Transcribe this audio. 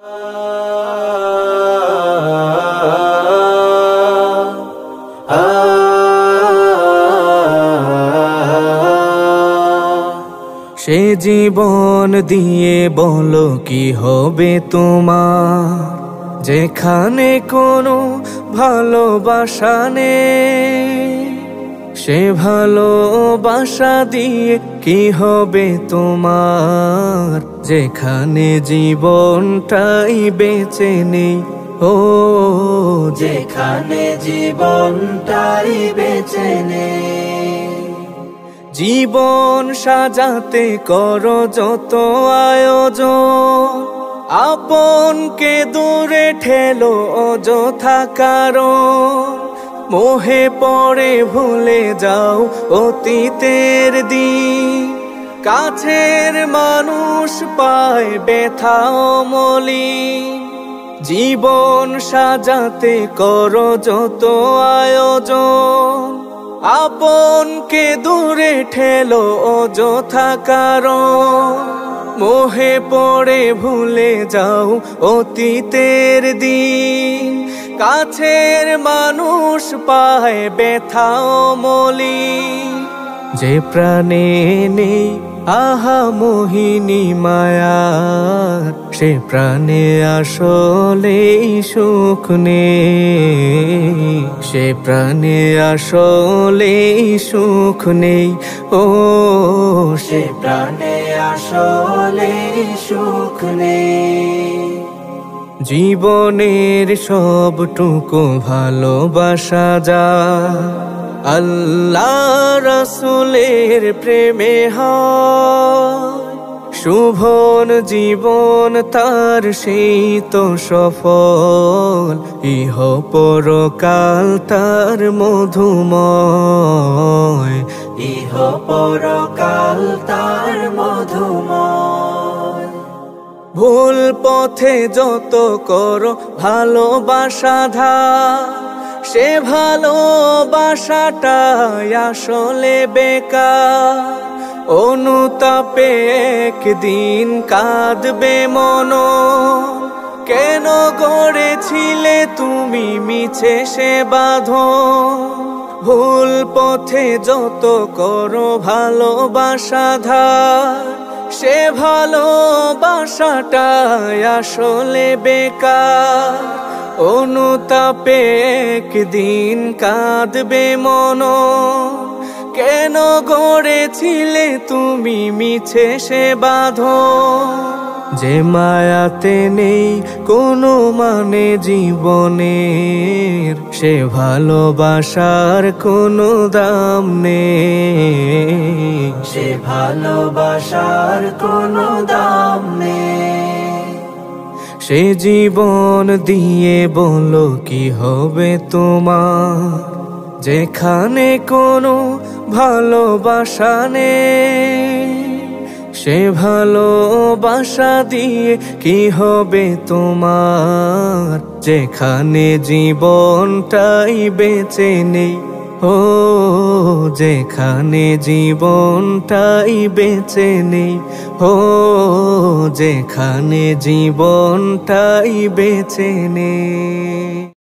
সে জীবন দিয়ে বলো কি হবে তোমার, যেখানে কোনো ভালোবাসা নেই। সে ভালোবাসা দিয়ে কি হবে তোমার, যেখানে জীবনটাই বেঁচে নেই। ও যেখানে জীবনটাই বেঁচে নেই। জীবন সাজাতে করো যত আয়োজন, আপনকে দূরে ঠেলো অযথা কারণ। মোহে পড়ে ভুলে যাও অতীতের দিন, কাছের মানুষ পায় ব্যথা মলিন। জীবন সাজাতে করো যত আয়োজন, আপনকে দূরে ঠেলো অযথা কারণ। মোহে পড়ে ভুলে যাও অতীতের দিন, কাছের মানুষ পায় ব্যথা মলিন। যে প্রাণে নেই আহা মোহিনী মায়ার, সে প্রাণে আসলে সুখ নেই। সে প্রাণে আসলে সুখ নেই। ও সে প্রাণে আসলে সুখ নেই। জীবনের সবটুকু ভালোবাসা যা আল্লাহ রাসূলের প্রেমে হয়। শুভন জীবন তার সেই তো সফল, ইহ পরকাল তার মধুময়। ইহ পরকাল তার মধুময়। ভুল পথে যত করো ভালোবাসা ধার, সে ভালোবাসাটাই আসলে বেকার। অনুতাপে একদিন কাঁদবে মন, কেন গড়েছিলে তুমি মিছে সে বাঁধন। ভুল পথে যত করো ভালোবাসা ধার, সে ভালোবাসাটাই আসলে বেকার। অনুতাপে একদিন কাঁদবে মন, কেন গড়েছিলে তুমি মিছে সে বাঁধন। যে মায়াতে নেই কোনো মানে জীবনের, সে ভালোবাসার কোনো দাম নেই। সে ভালোবাসার কোনো দাম নেই। সে জীবন দিয়ে বলো কি হবে তোমার, যেখানে কোনো ভালোবাসা নেই। সে ভালোবাসা দিয়ে কি হবে তোমার, যেখানে জীবনটাই বেঁচে নেই। ও যেখানে জীবনটাই বেঁচে নেই। ও যেখানে জীবনটাই বেঁচে নেই।